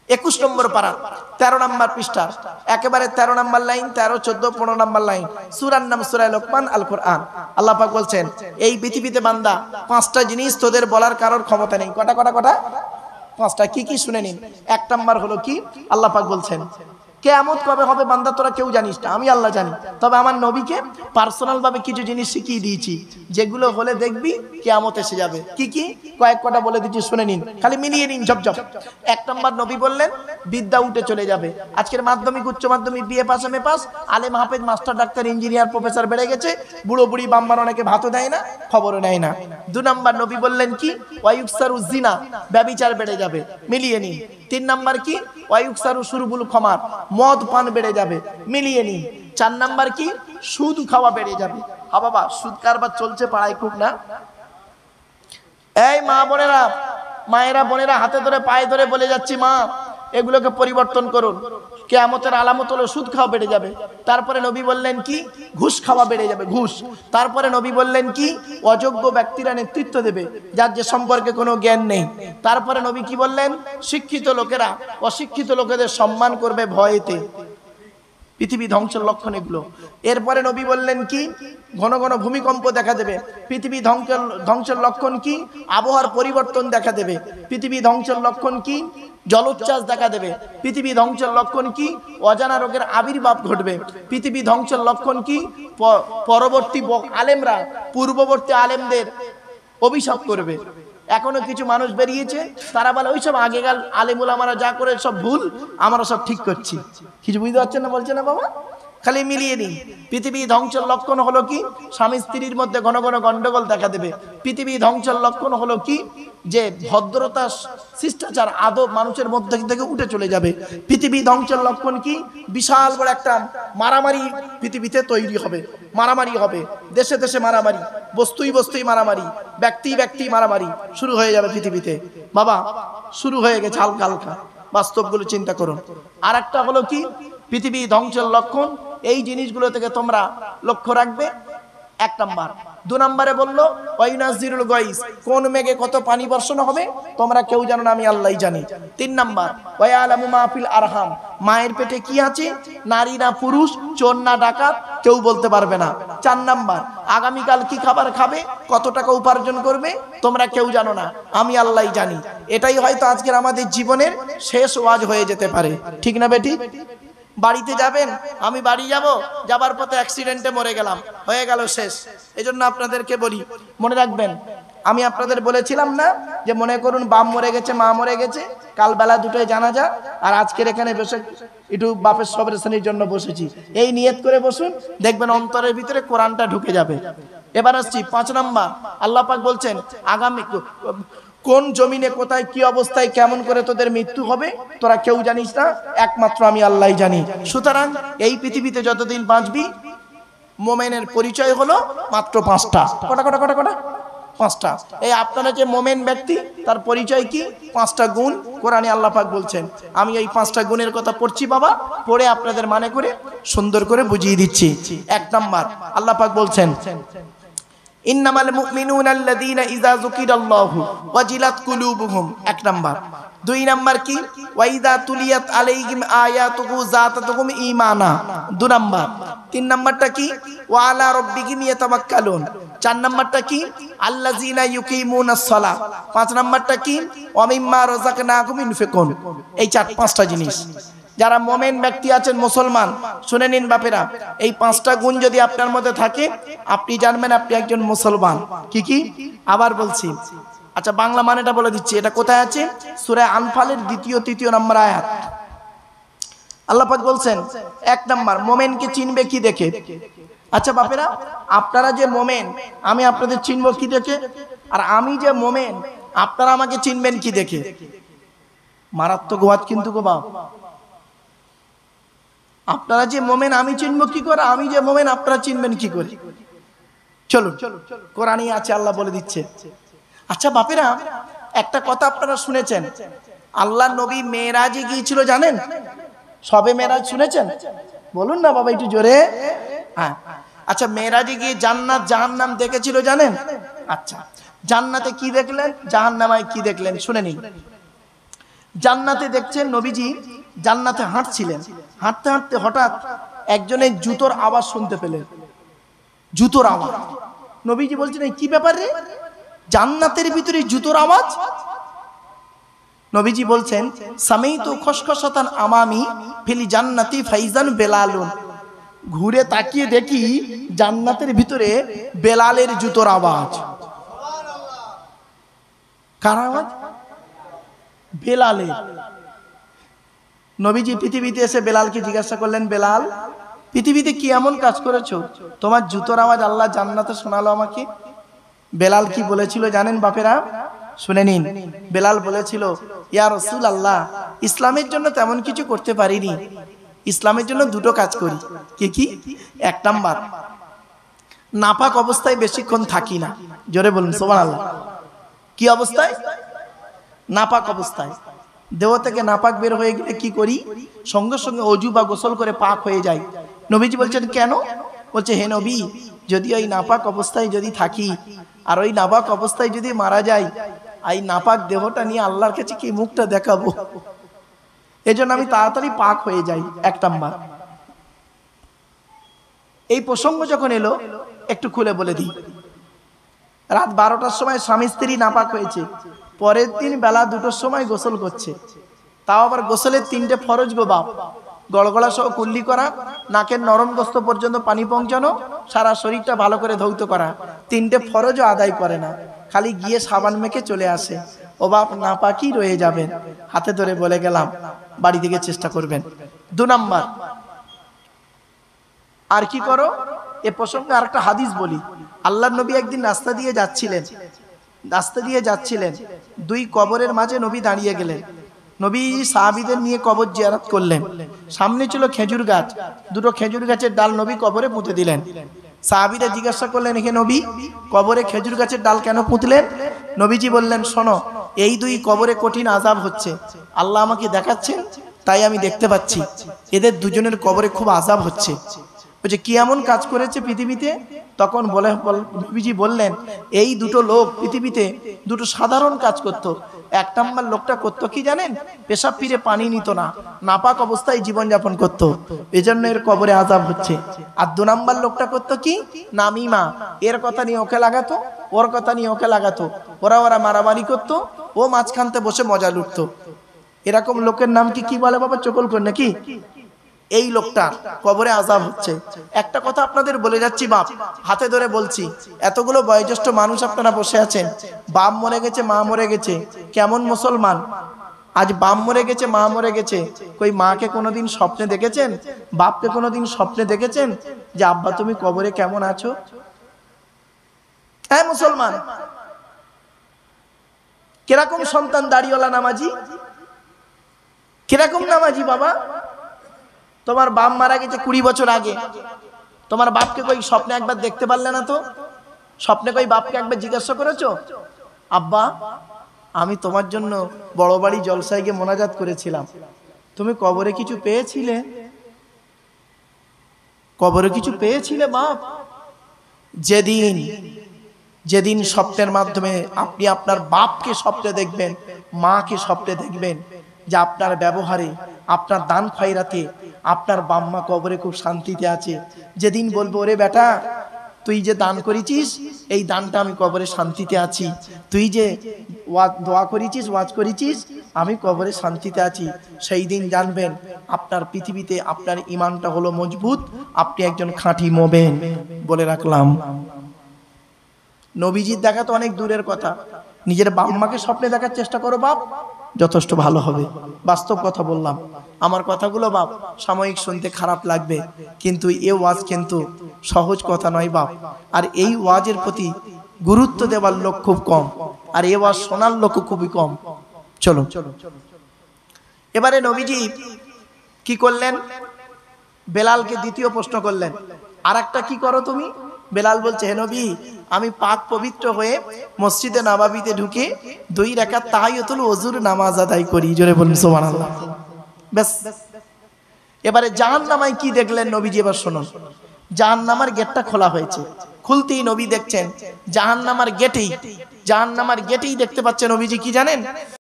21 নম্বর পারা 13 নম্বর পৃষ্ঠা, একেবারে 13 নম্বর লাইন, 13, 14, 15 নম্বর লাইন, সূরার নাম সূরা লোকমান, আল কোরআন। আল্লাহ পাক বলছেন, এই পৃথিবীতে বান্দা 5টা জিনিস তোদের বলার কারোর ক্ষমতা নেই। কটা? 5টা। কি কি শুনে নিন। 1 নম্বর হলো কি? আল্লাহ পাক বলছেন, কিয়ামত কবে হবে বান্দা তোরা কেউ জানিস না, আমি আল্লাহ জানি। তবে আমার নবীকে পার্সোনাল ভাবে কিছু জিনিস শিখিয়ে দিয়েছি, যেগুলো হলে দেখবি কিয়ামত এসে যাবে। কি কি? কয়েক কটা বলে দিচ্ছি, শুনে নিন, খালি মিলিয়ে নিন ঝপঝপ। 1 নম্বর নবী বললেন, বিদ্যা উঠে চলে যাবে। আজকের মাধ্যমিক, উচ্চ মাধ্যমিক, বিএ পাস, এমএ পাস, আলেম, হাফেজ, মাস্টার, ডাক্তার, ইঞ্জিনিয়ার, প্রফেসর বেড়ে গেছে। বুড়ো বুড়ি বাম্মার অনেকে ভাতও দেয় না, খবরও নেয় না। 2 নম্বর নবী বললেন কি? ওয়ায়ুকসারু জিনা, ব্যভিচার বেড়ে যাবে, মিলিয়ে নিন। 3 নম্বর কি? ওয়ায়ুকসারু শুরবুল খমার, মদ পান বেড়ে যাবে, মিলিয়ে নিন। 4 নম্বর কি? সুদ খাওয়া বেড়ে যাবে। হ্যাঁ বাবা, সুদ কারবার চলছে পাড়ায় খুব না? এই মা বোনেরা, মায়েরা, বোনেরা, হাতে ধরে পায়ে ধরে বলে যাচ্ছি, মা এগুলোকে পরিবর্তন করুন। কিয়ামতের আলামত হলো সুদ খাওয়া বেড়ে যাবে। তারপরে নবী বললেন কি? ঘুষ খাওয়া বেড়ে যাবে, ঘুষ। তারপরে নবী বললেন কি? অযোগ্য ব্যক্তিরা নেতৃত্ব দেবে, যার যে সম্পর্কে কোনো জ্ঞান নেই। তারপরে নবী কি বললেন? শিক্ষিত লোকেরা অশিক্ষিত লোকেদের সম্মান করবে ভয়েতে। পৃথিবী ধ্বংসের লক্ষণ এগুলো। এরপরে নবী বললেন কি? ঘন ঘন ভূমিকম্প দেখা দেবে। পৃথিবী ধ্বংসের লক্ষণ কি? আবহাওয়ার পরিবর্তন দেখা দেবে। পৃথিবী ধ্বংসের লক্ষণ কি? জলোচ্ছ্বাস দেখা দেবে। পৃথিবী ধ্বংসের লক্ষণ কি? অজানা রোগের আবির্ভাব ঘটবে। পৃথিবী ধ্বংসের লক্ষণ কি? পরবর্তী আলেমরা পূর্ববর্তী আলেমদের অভিশাপ করবে। এখনো কিছু মানুষ বেরিয়েছে, তারা বলে ওইসব আগেকার আলেম ওলামারা যা করে সব ভুল, আমরা সব ঠিক করছি। কিছু বুঝতে পারছেন না? বলছে না বাবা, খালি মিলিয়ে নিন। পৃথিবী ধ্বংসের লক্ষণ হলো কি? স্বামী স্ত্রীর মধ্যে ঘন ঘন গন্ডগোল দেখা দেবে। পৃথিবী ধ্বংসের লক্ষণ হলো কি? যে ভদ্রতা, শিষ্টাচার, আদব মানুষের মধ্যে থেকে উঠে চলে যাবে। পৃথিবী ধ্বংসের লক্ষণ কি? বিশাল বড় একটা মারামারি পৃথিবীতে তৈরি হবে, মারামারি হবে, দেশে দেশে মারামারি, বস্তুই বস্তুই মারামারি, ব্যক্তি ব্যক্তি মারামারি শুরু হয়ে যাবে পৃথিবীতে। বাবা, শুরু হয়ে গেছে হালকা হালকা, বাস্তবগুলো চিন্তা করুন। আর একটা হলো কি? পৃথিবী ধ্বংসের লক্ষণ, এই জিনিসগুলো থেকে তোমরা লক্ষ্য রাখবে। 1 নম্বর। 2 নম্বরে বললো ওয়াইনাজিরুল গাইস, কোন মেঘে কত পানি বর্ষণ হবে তোমরা কেউ জানো না, আমি আল্লাহই জানি। 3 নম্বর ওয়ায়ালামু মা ফিল আরহাম, মায়ের পেটে কি আছে, নারী না পুরুষ, চোর না ডাকাত, কেউ বলতে পারবে না। 4 নম্বর আগামীকাল কি খাবার খাবে, কত টাকা উপার্জন করবে তোমরা কেউ জানো না, আমি আল্লাহই জানি। এটাই হয়তো আজকের আমাদের জীবনের শেষ ওয়াজ হয়ে যেতে পারে, ঠিক না বেটি? বাড়িতে যাবেন, আমি বাড়ি যাব, যাবার পথে অ্যাক্সিডেন্টে মরে গেলাম, হয়ে গেল শেষ। এজন্য আপনাদেরকে বলি, মনে রাখবেন, আমি আপনাদের বলেছিলাম না যে মনে করুন বাপ মরে গেছে, মা মরে গেছে, কাল বেলা দুটোয় জানাজা, আর আজকের এখানে বসে একটু বাপের সবর শ্রেণীর জন্য বসেছি, এই নিয়ত করে বসুন, দেখবেন অন্তরের ভিতরে কোরআনটা ঢুকে যাবে। এবার আসছি 5 নম্বর। আল্লাহ পাক বলছেন আগামী কোন জমিনে কোথায় কি অবস্থায় কেমন করে তোদের মৃত্যু হবে তোরা কেউ জানিস না, একমাত্র আমি আল্লাহই জানি। সুতরাং এই পৃথিবীতে যতদিন বাঁচবি, মোমেনের পরিচয় হলো মাত্র 5টা। কটা কটা কটা কটা? 5টা। এই আপনারা যে মোমেন ব্যক্তি, তার পরিচয় কি? 5টা গুণ কোরআনে আল্লাহ পাক বলছেন। আমি এই 5টা গুণের কথা পড়ছি বাবা, পড়ে আপনাদের মানে করে সুন্দর করে বুঝিয়ে দিচ্ছি। 1 নম্বর আল্লাহ পাক বলছেন ইন্নামাল মুমিনুনা আল্লাযীনা ইযা যুকিরাল্লাহু ওয়াজিলাত কুলুবুহুম, 1 নম্বর। 2 নম্বর কি? ওয়াইদা তুলিয়াত আলাইহিম আয়াতুহু যাতাতুহুম ঈমানা, 2 নম্বর। 3 নম্বরটা কি? ওয়া আলা রাব্বিহিম ইয়াতাওয়াক্কালুন, 4 নম্বরটা কি? আল্লাযীনা ইউকিমুনাস সালাহ, 5 নম্বরটা কি? ওয়া মিম্মা রাযাকনাহুম ইউনফিকুন। এই 5টা জিনিস। যারা মোমেন ব্যক্তি আছেন, মুসলমান, শুনে নিন বাপেরা, এই 5টা গুণ যদি আপনার মধ্যে থাকে, আপনি জানবেন আপনি একজন মুসলমান। কি কি? আবার বলছি, আচ্ছা বাংলা মানেটা বলে দিচ্ছি। এটা কোথায় আছে? সূরা আনফালের 2য় 3য় নম্বর আয়াত। আল্লাহ পাক বলছেন 1 নম্বর, মোমেনকে চিনবে কি দেখে? আচ্ছা বাপেরা, আপনারা যে মোমেন, আমি আপনাদের চিনবো কি দেখে? আর আমি যে মোমেন, আপনারা আমাকে চিনবেন কি দেখে? মারাত্মক ওয়াজ কিন্তু গো বাপ। আপনারা যে মোমেন আমি চিনবো কি করে, আমি যে মোমেন আপনারা চিনবেন কি করে? চলুন, কোরআনে আছে, আল্লাহ বলে দিচ্ছে। আচ্ছা বাপেরা, একটা কথা আপনারা শুনেছেন, আল্লাহ নবী মেরাজে গিয়েছিল জানেন? সবে মেরাজ শুনেছেন? বলুন না বাবা একটু জোরে। হ্যাঁ, আচ্ছা মেরাজে গিয়ে জান্নাত জাহান্নাম দেখেছিল জানেন? আচ্ছা, জান্নাতে কি দেখলেন, জাহান্নামায় কি দেখলেন শুনে নিন। জান্নাতে দেখছেন নবীজি জান্নাতে হাঁটছিলেন, হাঁটতে হাঁটতে হঠাৎ একজনের জুতোর আওয়াজ শুনতে পেলেন, জুতোর আওয়াজ। নবীজি বলছেন এই কি ব্যাপার রে, জান্নাতের ভিতরে জুতোর আওয়াজ? নবীজি বলছেন সামাইতু খসখসাতান আমামি ফিল জান্নাতি ফাইজান বেলালুন। ঘুরে তাকিয়ে দেখি জান্নাতের ভিতরে বেলালের জুতোর আওয়াজ। কার আওয়াজ? বেলালের। নবীজি পৃথিবীতে এসে বেলালকে জিজ্ঞাসা করলেন, বেলাল পৃথিবীতে কি এমন কাজ করেছো তোমার জুতোর আওয়াজ আল্লাহ জান্নাতে শোনালো আমাকে? বেলাল কি বলেছিল জানেন বাপেরা? শুনে নিন। বেলাল বলেছিল, ইয়া রাসূলুল্লাহ, ইসলামের জন্য তেমন কিছু করতে পারিনি, ইসলামের জন্য দুটো কাজ করি। কি কি? এক নাম্বার, নাপাক অবস্থায় বেশিক্ষণ থাকি না। জোরে বলুন সুবহানাল্লাহ। কি অবস্থায়? নাপাক অবস্থায়। দেহ থেকে নাপাক বের হয়ে গেলে কি করি? সঙ্গে সঙ্গে অজু বা গোসল করে পাক হয়ে যায়। নবীজি বলছেন কেন? বলছে হে নবী, যদি ওই নাপাক অবস্থায় যদি থাকি আর ওই নাপাক অবস্থায় যদি মারা যাই, এই নাপাক দেহটা নিয়ে আল্লাহর কাছে কি মুখটা দেখাবো? এজন্য আমি তাড়াতাড়ি পাক হয়ে যাই। এক নাম্বার। এই প্রসঙ্গ যখন এলো একটু খুলে বলে দিই। রাত 12টার সময় স্বামী স্ত্রী নাপাক হয়েছে, পরের দিন বেলা 2টোর সময় গোসল করছে। তাও আবার গোসলের 3টে ফরজ গো বাপ। গড়গড়া সহ কুল্লি করা, নাকের নরম গোস্ত পর্যন্ত পানি পৌঁছানো, সারা শরীরটা ভালো করে ধৌত করা। 3টে ফরজও আদায় করে না, খালি গিয়ে সাবান মেখে চলে আসে। ও বাপ নাপাকই রয়ে যাবেন। হাতে ধরে বলে গেলাম বাড়ি থেকে চেষ্টা করবেন। 2 নাম্বার, আর কি করো? এ প্রসঙ্গে আরেকটা হাদিস বলি। আল্লাহর নবী একদিন রাস্তা দিয়ে যাচ্ছিলেন, 2 কবরের মাঝে নবী দাঁড়িয়ে গেলেন। নবী সাহাবীদের নিয়ে কবর জিয়ারত করলেন। সামনে ছিল খেজুর গাছ, 2টো খেজুর গাছের ডাল নবী কবরে পুঁতে দিলেন। সাহাবীরা জিজ্ঞাসা করলেন, হে নবী, কবরে খেজুর গাছের ডাল কেন পুঁতলেন? নবীজি বললেন, শোনো, এই 2 কবরে কঠিন আযাব হচ্ছে, আল্লাহ আমাকে দেখাচ্ছেন, তাই আমি দেখতে পাচ্ছি এদের দুজনের কবরে খুব আযাব হচ্ছে। বলছে কি এমন কাজ করেছে পৃথিবীতে? তখন নবীজি বললেন, এই 2টো লোক পৃথিবীতে 2টো সাধারণ কাজ করত। 1 নাম্বার লোকটা করতো কি জানেন? পেশাব ফিরে পানি নিত না, নাপাক অবস্থায় জীবনযাপন করত, এজন্য এর কবরে আযাব হচ্ছে। আর 2 নাম্বার লোকটা করতো কি? নামিমা, এর কথা নিয়ে ওকে লাগাতো, ওর কথা নিয়ে ওকে লাগাতো, ওরা মারামারি করতো, ও মাঝখানতে বসে মজা লুটতো। এরকম লোকের নাম কি বলে বাবা? চকল কর নাকি? এই লোকটা কবরে আযাব হচ্ছে। একটা কথা আপনাদের বলে যাচ্ছি বাপ, হাতে ধরে বলছি, এতগুলো বয়োজ্যেষ্ঠ মানুষ আপনারা বসে আছেন, বাপ মরে গেছে, মা মরে গেছে, কেমন মুসলমান? আজ বাপ মরে গেছে, মা মরে গেছে, কই মাকে কোনোদিন স্বপ্নে দেখেছেন? বাপকে কোনোদিন স্বপ্নে দেখেছেন যে আব্বা তুমি কবরে কেমন আছো? হ্যাঁ মুসলমান, কিরকম সন্তান দাড়িওয়ালা নামাজি? কিরকম নামাজি বাবা? তোমার বাপ মারা গেছে 20 বছর আগে, তোমার বাপকে কই স্বপ্নে একবার দেখতে পারলে না তো? স্বপ্নে কই বাপকে একবার জিজ্ঞাসা করেছো, আব্বা আমি তোমার জন্য বড় বাড়ি জলসায় গিয়ে মোনাজাত করেছিলাম, তুমি কবরে কিছু পেয়েছিলে? কবরে কিছু পেয়েছিলে বাপ? যেদিন স্বপ্নের মাধ্যমে আপনি আপনার বাপকে স্বপ্নে দেখবেন, মাকে স্বপ্নে দেখবেন যে আপনার ব্যবহারে, আপনার দান খয়রাতে আপনার বাম্মা কবরে খুব শান্তিতে আছে, যেদিন বলবো ওরে বেটা তুই যে দান করেছিস, এই দানটা আমি কবরে শান্তিতে আছি, তুই যে দোয়া করেছিস, ওয়াজ করেছিস, আমি কবরে শান্তিতে আছি, সেই দিন জানবেন আপনার পৃথিবীতে আপনার ঈমানটা হলো মজবুত, আপনি একজন খাঁটি মুমিন। বলে রাখলাম, নবীজির দেখা তো অনেক দূরের কথা, নিজের বাম্মাকে স্বপ্নে দেখার চেষ্টা করো বাপ, যথেষ্ট ভালো হবে। বাস্তব কথা বললাম। আমার কথাগুলো বাপ সাময়িক শুনতে খারাপ লাগবে, কিন্তু এই ওয়াজ কিন্তু সহজ কথা নয় বাপ। আর এই ওয়াজের প্রতি গুরুত্ব দেওয়ার লোক খুব কম, আর এই ওয়াজ শোনার লোক খুবই কম। চলো এবারে নবীজি কি করলেন? বেলালকে দ্বিতীয় প্রশ্ন করলেন, আর একটা কি করো তুমি? বেলাল বলছে, হে নবী, আমি পাক পবিত্র হয়ে মসজিদে নববীতে ঢুকে 2 রাকাত তাহিয়াতুল ওযুর নামাজ আদায় করি। জোরে বলুন সুবহানাল্লাহ। ব্যাস। এবারে জাহান্নামায় কি দেখলেন নবীজি? এবার শুনুন। জাহান্নামের গেটটা খোলা হয়েছে, খুলতেই নবী দেখছেন জাহান্নামের গেটেই দেখতে পাচ্ছেন নবীজি কি জানেন?